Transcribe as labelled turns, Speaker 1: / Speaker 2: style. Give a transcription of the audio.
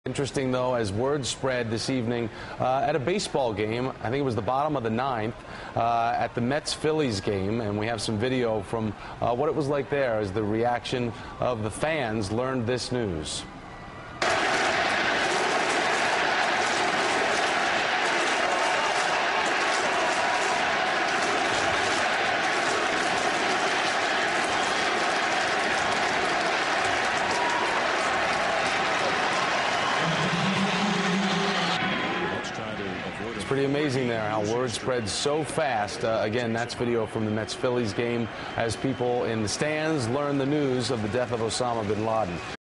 Speaker 1: Interesting, though, as word spread this evening at a baseball game. I think it was the bottom of the ninth at the Mets-Phillies game, and we have some video from what it was like there as the reaction of the fans learned this news. It's pretty amazing there how word spread so fast. Again, that's video from the Mets-Phillies game as people in the stands learn the news of the death of Osama bin Laden.